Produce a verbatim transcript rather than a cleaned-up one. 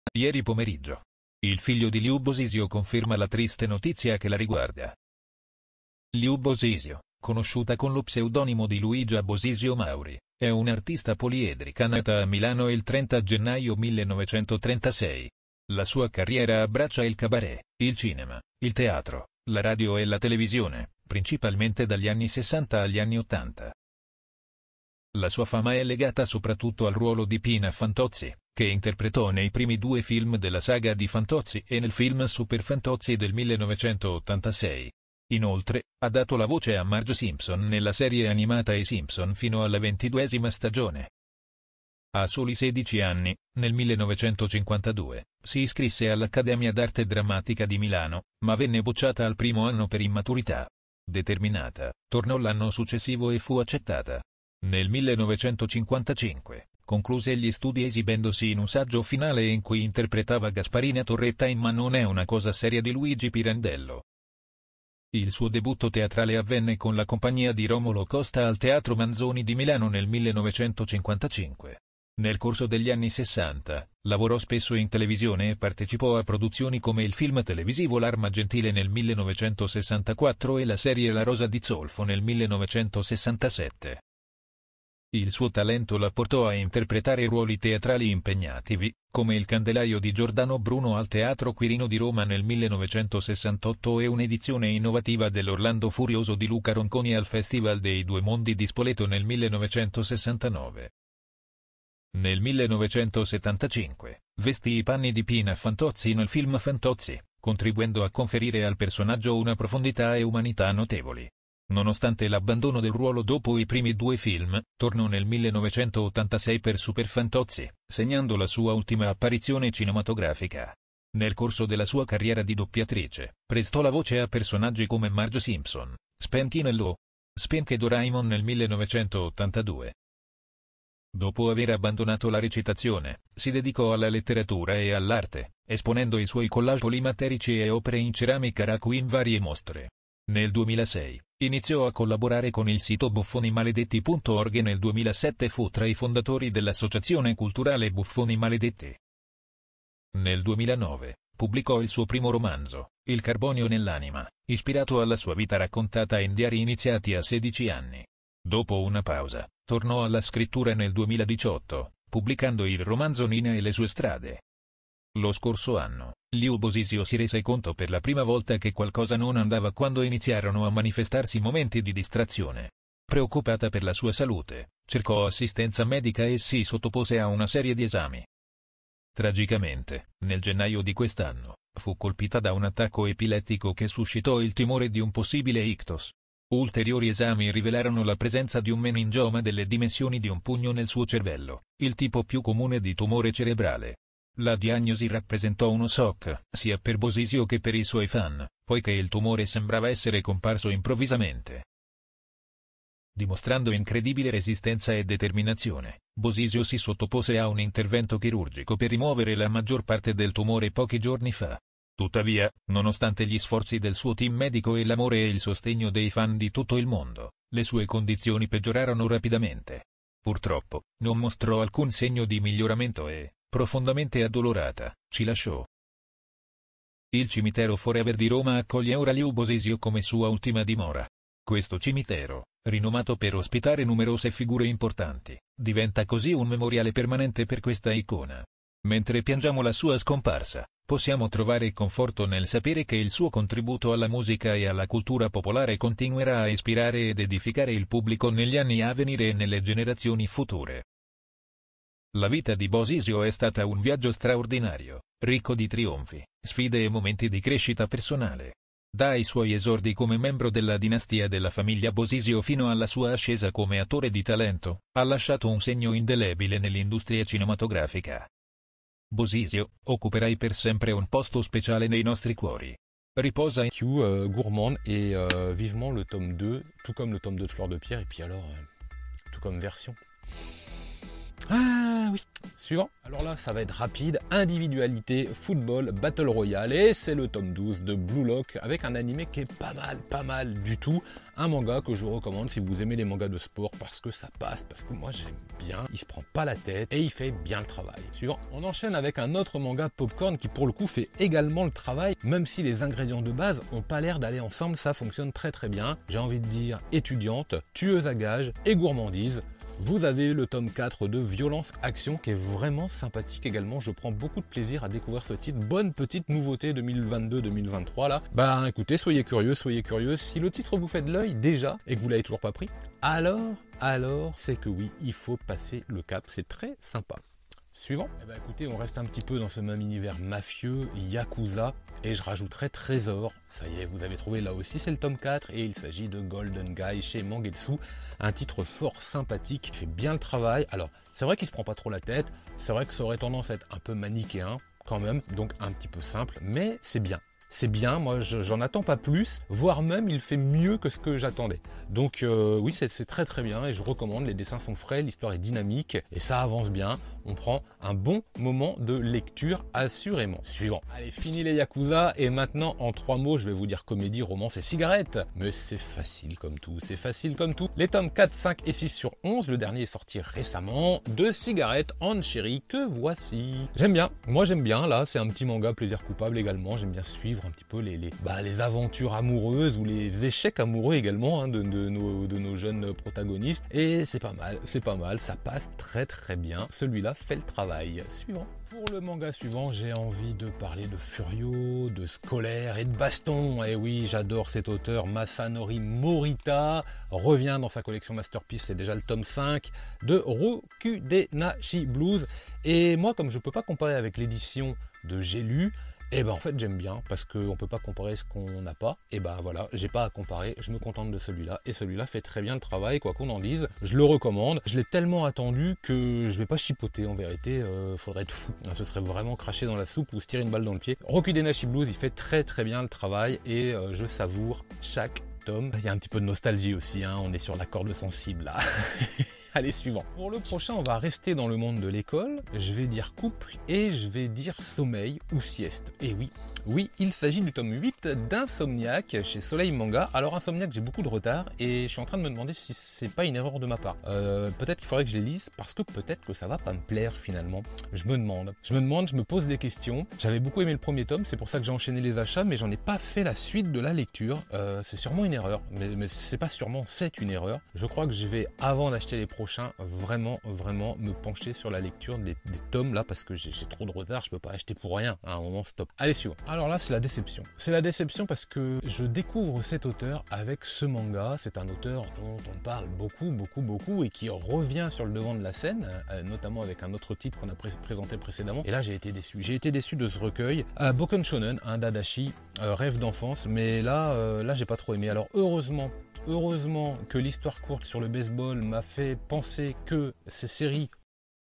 Ieri pomeriggio, il figlio di Liu Bosisio conferma la triste notizia che la riguarda. Liu Bosisio, conosciuta con lo pseudonimo di Luigia Bosisio Mauri, è un'artista poliedrica nata a Milano il trenta gennaio millenovecentotrentasei. La sua carriera abbraccia il cabaret, il cinema, il teatro, la radio e la televisione, principalmente dagli anni sessanta agli anni ottanta. La sua fama è legata soprattutto al ruolo di Pina Fantozzi, che interpretò nei primi due film della saga di Fantozzi e nel film Super Fantozzi del millenovecentottantasei. Inoltre, ha dato la voce a Marge Simpson nella serie animata I Simpson fino alla ventiduesima stagione. A soli sedici anni, nel millenovecentocinquantadue, si iscrisse all'Accademia d'Arte Drammatica di Milano, ma venne bocciata al primo anno per immaturità. Determinata, tornò l'anno successivo e fu accettata. Nel millenovecentocinquantacinque, concluse gli studi esibendosi in un saggio finale in cui interpretava Gasparina Torretta in Ma non è una cosa seria di Luigi Pirandello. Il suo debutto teatrale avvenne con la compagnia di Romolo Costa al Teatro Manzoni di Milano nel millenovecentocinquantacinque. Nel corso degli anni sessanta, lavorò spesso in televisione e partecipò a produzioni come il film televisivo L'Arma Gentile nel millenovecentosessantaquattro e la serie La Rosa di Zolfo nel millenovecentosessantasette. Il suo talento la portò a interpretare ruoli teatrali impegnativi, come Il Candelaio di Giordano Bruno al Teatro Quirino di Roma nel millenovecentosessantotto e un'edizione innovativa dell'Orlando Furioso di Luca Ronconi al Festival dei Due Mondi di Spoleto nel millenovecentosessantanove. Nel millenovecentosettantacinque, vestì i panni di Pina Fantozzi nel film Fantozzi, contribuendo a conferire al personaggio una profondità e umanità notevoli. Nonostante l'abbandono del ruolo dopo i primi due film, tornò nel millenovecentottantasei per Super Fantozzi, segnando la sua ultima apparizione cinematografica. Nel corso della sua carriera di doppiatrice, prestò la voce a personaggi come Marge Simpson, Spanky nello Spanky e Doraemon nel millenovecentottantadue. Dopo aver abbandonato la recitazione, si dedicò alla letteratura e all'arte, esponendo i suoi collage polimaterici e opere in ceramica raku in varie mostre. Nel duemilasei, iniziò a collaborare con il sito buffoni maledetti punto org e nel duemilasette fu tra i fondatori dell'associazione culturale Buffoni Maledetti. Nel duemilanove, pubblicò il suo primo romanzo, Il carbonio nell'anima, ispirato alla sua vita raccontata in diari iniziati a sedici anni. Dopo una pausa, tornò alla scrittura nel duemiladiciotto, pubblicando il romanzo Nina e le sue strade. Lo scorso anno, Liu Bosisio si rese conto per la prima volta che qualcosa non andava quando iniziarono a manifestarsi momenti di distrazione. Preoccupata per la sua salute, cercò assistenza medica e si sottopose a una serie di esami. Tragicamente, nel gennaio di quest'anno, fu colpita da un attacco epilettico che suscitò il timore di un possibile ictus. Ulteriori esami rivelarono la presenza di un meningioma delle dimensioni di un pugno nel suo cervello, il tipo più comune di tumore cerebrale. La diagnosi rappresentò uno shock, sia per Bosisio che per i suoi fan, poiché il tumore sembrava essere comparso improvvisamente. Dimostrando incredibile resistenza e determinazione, Bosisio si sottopose a un intervento chirurgico per rimuovere la maggior parte del tumore pochi giorni fa. Tuttavia, nonostante gli sforzi del suo team medico e l'amore e il sostegno dei fan di tutto il mondo, le sue condizioni peggiorarono rapidamente. Purtroppo, non mostrò alcun segno di miglioramento e, profondamente addolorata, ci lasciò. Il cimitero Forever di Roma accoglie ora Liu Bosisio come sua ultima dimora. Questo cimitero, rinomato per ospitare numerose figure importanti, diventa così un memoriale permanente per questa icona. Mentre piangiamo la sua scomparsa, possiamo trovare conforto nel sapere che il suo contributo alla musica e alla cultura popolare continuerà a ispirare ed edificare il pubblico negli anni a venire e nelle generazioni future. La vita di Bosisio è stata un viaggio straordinario, ricco di trionfi, sfide e momenti di crescita personale. Dai suoi esordi come membro della dinastia della famiglia Bosisio fino alla sua ascesa come attore di talento, ha lasciato un segno indelebile nell'industria cinematografica. Bosisio, occuperai per sempre un posto speciale nei nostri cuori. Riposa in... Q, euh, gourmande et euh, vivement le tome deux, tout comme le tome deux de Fleur de Pierre, et puis alors, euh, tout comme version. Ah oui, suivant. Alors là, ça va être rapide. Individualité, football, battle royale. Et c'est le tome douze de Blue Lock avec un animé qui est pas mal, pas mal du tout. Un manga que je vous recommande si vous aimez les mangas de sport parce que ça passe, parce que moi j'aime bien. Il se prend pas la tête et il fait bien le travail. Suivant. On enchaîne avec un autre manga Popcorn qui pour le coup fait également le travail. Même si les ingrédients de base ont pas l'air d'aller ensemble, ça fonctionne très très bien. J'ai envie de dire étudiante, tueuse à gages et gourmandise. Vous avez le tome quatre de Violence Action qui est vraiment sympathique également. Je prends beaucoup de plaisir à découvrir ce titre. Bonne petite nouveauté deux mille vingt-deux deux mille vingt-trois là. Bah écoutez, soyez curieux, soyez curieux. Si le titre vous fait de l'œil déjà et que vous l'avez toujours pas pris, alors, alors c'est que oui, il faut passer le cap. C'est très sympa. Suivant. Eh ben écoutez, on reste un petit peu dans ce même univers mafieux, Yakuza, et je rajouterai Trésor. Ça y est, vous avez trouvé là aussi, c'est le tome quatre, et il s'agit de Golden Guy chez Mangetsu. Un titre fort sympathique, qui fait bien le travail. Alors, c'est vrai qu'il se prend pas trop la tête, c'est vrai que ça aurait tendance à être un peu manichéen, quand même, donc un petit peu simple, mais c'est bien. C'est bien, moi j'en attends pas plus, voire même il fait mieux que ce que j'attendais. Donc euh, oui, c'est très très bien et je recommande, les dessins sont frais, l'histoire est dynamique et ça avance bien. On prend un bon moment de lecture assurément. Suivant. Allez, fini les Yakuza et maintenant en trois mots, je vais vous dire comédie, romance et cigarette. Mais c'est facile comme tout, c'est facile comme tout. Les tomes quatre, cinq et six sur onze, le dernier est sorti récemment, de Cigarette en Cherry que voici. J'aime bien, moi j'aime bien, là c'est un petit manga plaisir coupable également, j'aime bien suivre un petit peu les, les, bah, les aventures amoureuses ou les échecs amoureux également hein, de, de, nos, de nos jeunes protagonistes. Et c'est pas mal, c'est pas mal, ça passe très très bien. Celui-là fait le travail. Suivant. Pour le manga suivant, j'ai envie de parler de Furio, de scolaire et de baston. Et oui, j'adore cet auteur, Masanori Morita, revient dans sa collection Masterpiece, c'est déjà le tome cinq, de Rokudenashi Blues. Et moi, comme je peux pas comparer avec l'édition de J'ai lu, et ben en fait j'aime bien parce qu'on peut pas comparer ce qu'on n'a pas. Et ben voilà, j'ai pas à comparer, je me contente de celui-là. Et celui-là fait très bien le travail, quoi qu'on en dise. Je le recommande. Je l'ai tellement attendu que je vais pas chipoter en vérité. Euh, faudrait être fou. Ce serait vraiment cracher dans la soupe ou se tirer une balle dans le pied. Rokudenashi Blues, il fait très très bien le travail et euh, je savoure chaque tome. Il y a un petit peu de nostalgie aussi, hein. On est sur la corde sensible là. Allez, suivant. Pour le prochain, on va rester dans le monde de l'école. Je vais dire couple et je vais dire sommeil ou sieste. Et oui, oui, il s'agit du tome huit d'Insomniac chez Soleil Manga. Alors Insomniac, j'ai beaucoup de retard et je suis en train de me demander si c'est pas une erreur de ma part. Euh, peut-être qu'il faudrait que je les lise parce que peut-être que ça va pas me plaire finalement. Je me demande. Je me demande, je me pose des questions. J'avais beaucoup aimé le premier tome, c'est pour ça que j'ai enchaîné les achats, mais j'en ai pas fait la suite de la lecture. Euh, c'est sûrement une erreur, mais, mais c'est pas sûrement, c'est une erreur. Je crois que je vais, avant d'acheter les prochain, vraiment vraiment me pencher sur la lecture des, des tomes là parce que j'ai trop de retard, je peux pas acheter pour rien, à un moment stop. Allez, suivant. Alors là c'est la déception. C'est la déception parce que je découvre cet auteur avec ce manga. C'est un auteur dont on parle beaucoup beaucoup beaucoup et qui revient sur le devant de la scène, euh, notamment avec un autre titre qu'on a pré présenté précédemment. Et là j'ai été déçu. J'ai été déçu de ce recueil. Euh, Boken Shonen, un Dadashi, euh, rêve d'enfance, mais là, euh, là j'ai pas trop aimé. Alors heureusement Heureusement que l'histoire courte sur le baseball m'a fait penser que ces séries